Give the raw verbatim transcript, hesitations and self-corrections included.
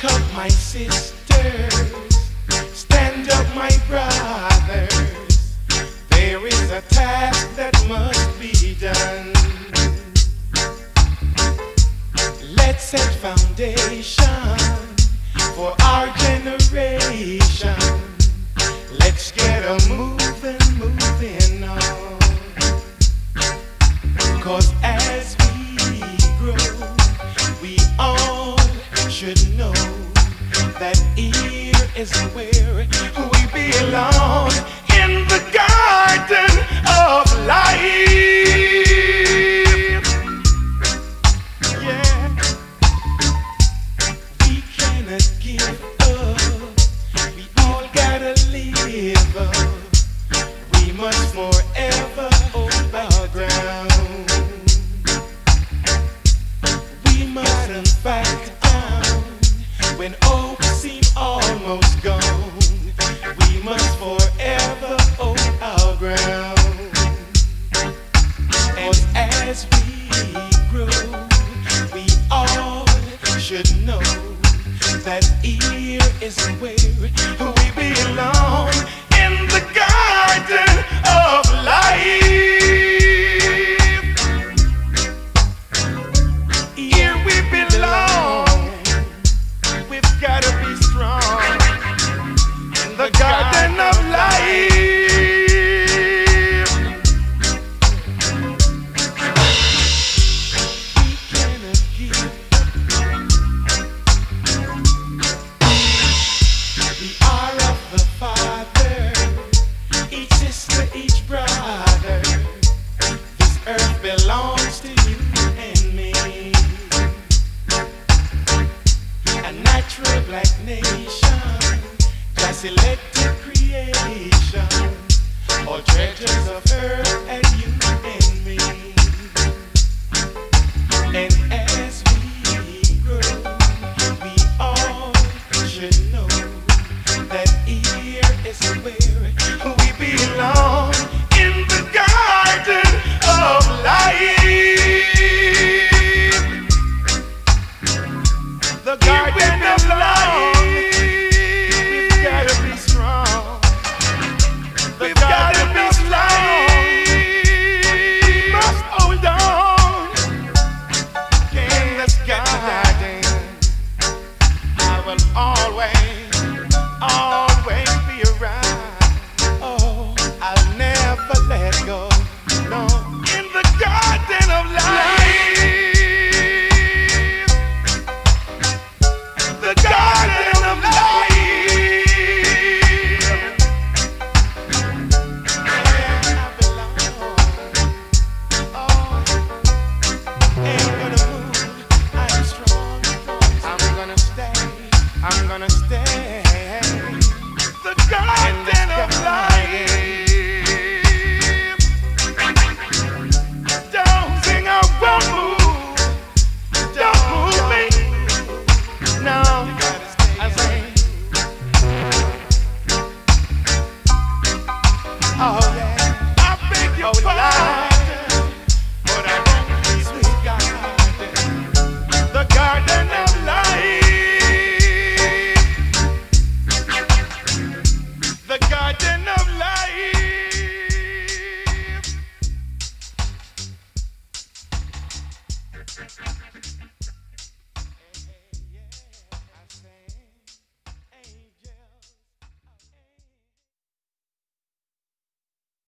Wake up, my sisters. Stand up, my brothers. There is a task that must be done. Let's set foundation for our generation. Let's get a moving, moving on. 'Cause as we grow, we all should know that here is where we belong, in the garden of life. Yeah, we cannot give up. We all gotta live up. We must forever hold our ground. We mustn't back down when hope seems almost gone. We must forever hold our ground. And as we grow, we all should know that here is where we belong, in the garden of life. Here we belong. We've gotta be strong in the garden of life. We cannot give. We are of the Father, each sister, each brother. This earth belongs to you and me. A natural black nation, just elected creation, all treasures of earth and you and me. And as we grow, we all should know that here is where we belong, in the garden of life. The garden of life. We've gotta be strong. We've gotta be strong. Must hold on in this garden. I will always, always be around. Oh, I'll never let go. No, in the garden of life. The garden of life. Where I belong. Oh, ain't gonna move. I'm strong. I'm gonna stay. I'm gonna stay. The garden of life. Don't sing, I won't move. Don't move me. No, I say, oh yeah, I beg your pardon, but I won't leave this garden, the garden of life, the garden of life.